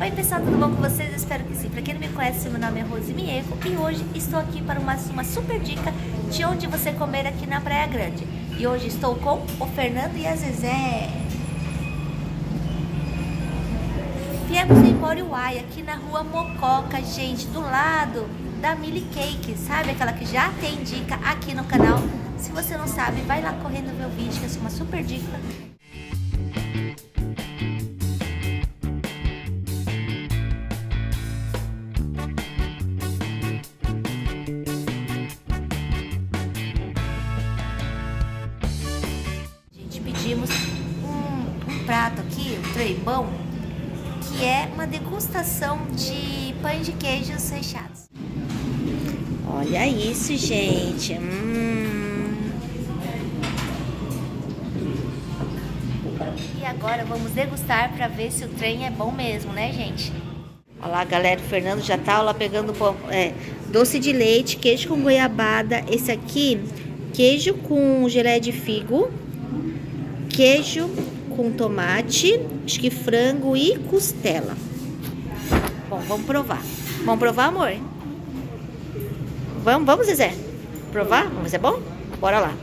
Oi pessoal, tudo bom com vocês? Eu espero que sim. Pra quem não me conhece, meu nome é Rose Mieco e hoje estou aqui para uma super dica de onde você comer aqui na Praia Grande. E hoje estou com o Fernando e a Zezé. Viemos no Empório Uai, aqui na rua Mococa, gente, do lado da Mili Cake, sabe? Aquela que já tem dica aqui no canal. Se você não sabe, vai lá correndo ver o vídeo, que é uma super dica. Pedimos um prato aqui, um trebão, que é uma degustação de pães de queijos recheados. Olha isso, gente. E agora vamos degustar para ver se o trem é bom mesmo, né, gente? Olha lá, galera, o Fernando já tá lá pegando doce de leite, queijo com goiabada. Esse aqui, queijo com geleia de figo, queijo com tomate, acho que frango e costela. Bom, vamos provar. Vamos provar, amor? Vamos, Zezé? Provar? Vamos ver se é bom? Bora lá.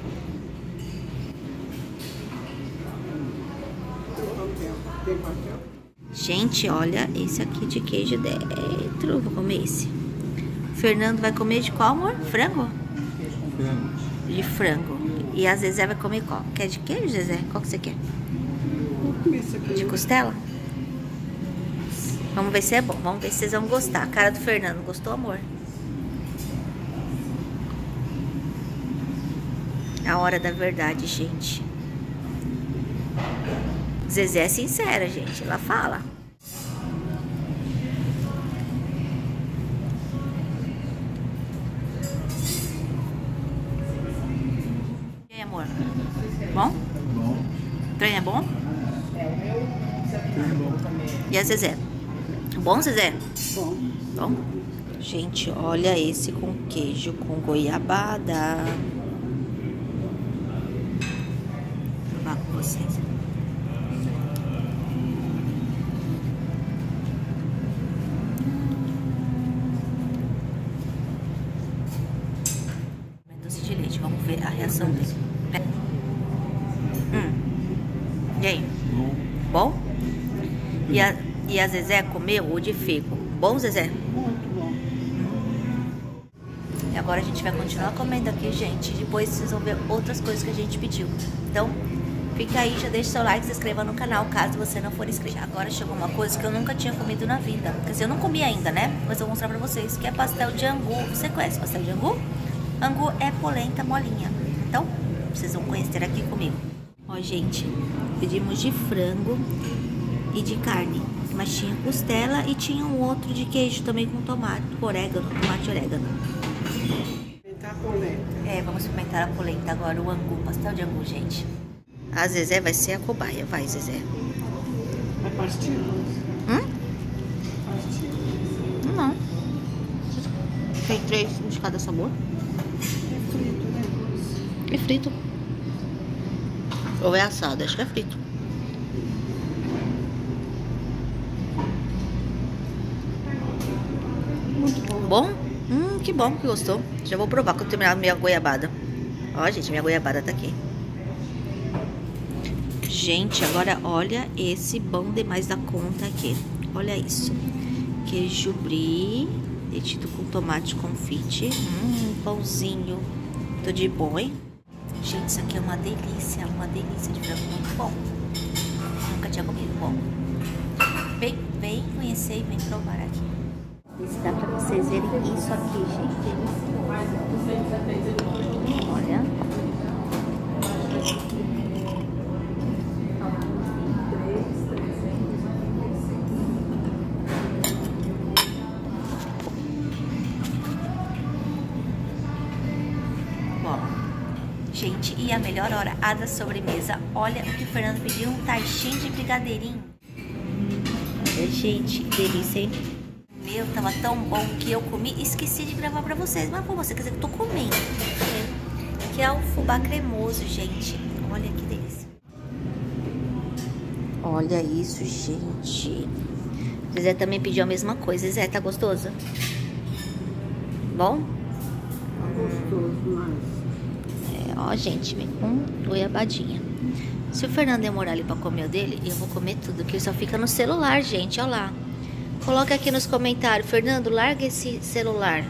Gente, olha esse aqui de queijo dentro. Vou comer esse. O Fernando vai comer de qual, amor? Frango? Frango. De frango. E a Zezé vai comer qual? Quer de queijo, Zezé? Qual que você quer? Vou comer esse aqui. De costela? Vamos ver se é bom. Vamos ver se vocês vão gostar. A cara do Fernando. Gostou, amor? A hora da verdade, gente. Zezé é sincera, gente. Ela fala. E aí, amor? Bom? Bom. O trem é bom? Tudo bom. E a Zezé? Bom, Zezé? Bom. Bom? Gente, olha esse com queijo com goiabada. Vou provar com vocês. Doce de leite, vamos ver a reação dele. E aí? Bom. Bom? E a Zezé comeu o de figo. Bom, Zezé? Muito bom. E agora a gente vai continuar comendo aqui, gente. Depois vocês vão ver outras coisas que a gente pediu. Então, fica aí, já deixa seu like, se inscreva no canal, caso você não for inscrito. Agora chegou uma coisa que eu nunca tinha comido na vida. Quer dizer, eu não comi ainda, né? Mas eu vou mostrar pra vocês, que é pastel de angu. Você conhece pastel de angu? Angu é polenta molinha. Então, vocês vão conhecer aqui comigo. Ó, gente, pedimos de frango e de carne. Mas tinha costela e tinha um outro de queijo também com tomate, orégano, tomate e orégano. Experimentar a polenta. É, vamos experimentar a polenta agora, o angu, pastel de angu, gente. A Zezé vai ser a cobaia, vai, Zezé. É pastilha? Pastilha. Não. Tem 3 de cada sabor. É frito, né? É frito. Ou é assado, acho que é frito. Muito bom. Bom? Que bom que gostou. Já vou provar quando terminar a minha goiabada. Ó, gente, minha goiabada tá aqui. Gente, agora olha esse bom demais da conta aqui. Olha isso. Queijo brie, derretido com tomate confite. Pãozinho. Tudo de boi. Gente, isso aqui é uma delícia de frango, muito bom. Nunca tinha comido, bom. Vem conhecer e vem provar aqui. Ver se dá pra vocês verem isso aqui, gente. Olha. Bom, gente, e a melhor hora, a da sobremesa. Olha o que o Fernando pediu, um tartinho de brigadeirinho. Olha, gente, que delícia, hein? Meu, tava tão bom que eu comi e esqueci de gravar pra vocês. Mas pra você, quer dizer que eu tô comendo. Que é o fubá cremoso, gente. Olha que delícia. Olha isso, gente. Zezé também pediu a mesma coisa. Zezé, tá gostoso? Bom? Gostoso, mas... Ó, gente, vem com goiabadinha. Se o Fernando demorar ali pra comer o dele, eu vou comer tudo, que ele só fica no celular, gente, ó lá. Coloca aqui nos comentários, Fernando, larga esse celular.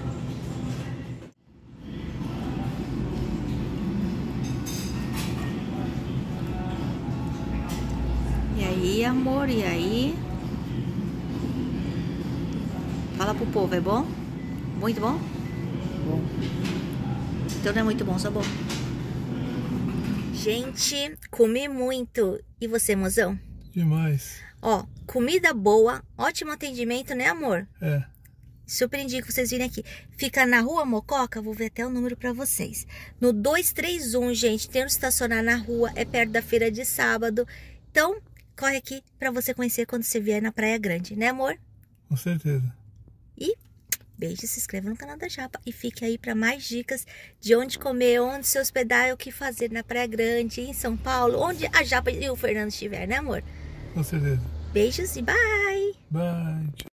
E aí, amor, e aí? Fala pro povo, é bom? Muito bom? Bom. Então não é muito bom, só bom. Gente, comi muito. E você, mozão? Demais. Ó, comida boa, ótimo atendimento, né, amor? É. Surpreendi que vocês virem aqui. Fica na Rua Mococa, vou ver até o número pra vocês. No 231, gente, tem onde estacionar na rua, é perto da feira de sábado. Então, corre aqui pra você conhecer quando você vier na Praia Grande, né, amor? Com certeza. E beijo, se inscreva no canal da Japa e fique aí para mais dicas de onde comer, onde se hospedar e o que fazer na Praia Grande, em São Paulo, onde a Japa e o Fernando estiver, né, amor? Com certeza. Beijos e bye! Bye.